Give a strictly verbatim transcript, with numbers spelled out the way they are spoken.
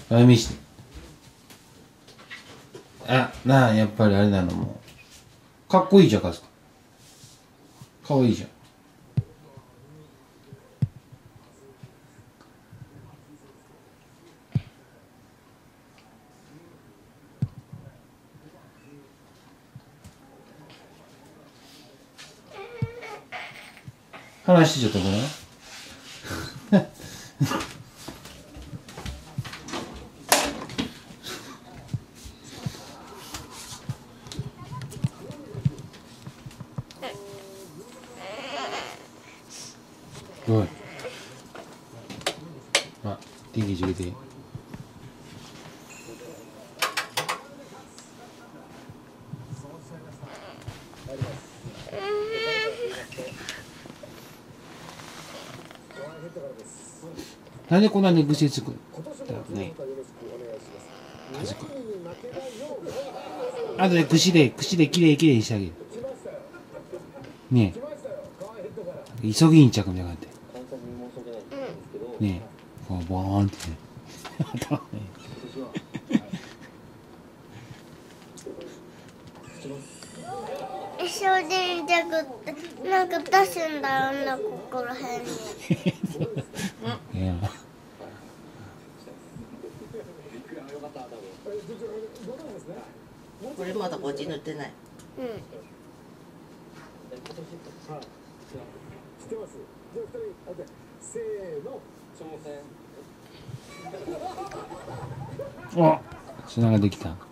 あ、見して。あ、なあ、やっぱりあれなのもう。かっこいいじゃん、かすか。かわいいじゃん。話してちゃったかなおい。あ、電気入れて。なんでこんな寝癖つくんだろうね。家族。あとで串で、串できれいきれいにしてあげる。ねえ。急ぎんちゃくみたいな感じで。ねえ。こう、ボーンってね。 一生でじゃくってなんか出すんだろうな、ここら辺に。 いや。 これまだこっち塗ってない。 うん。 お、砂ができた。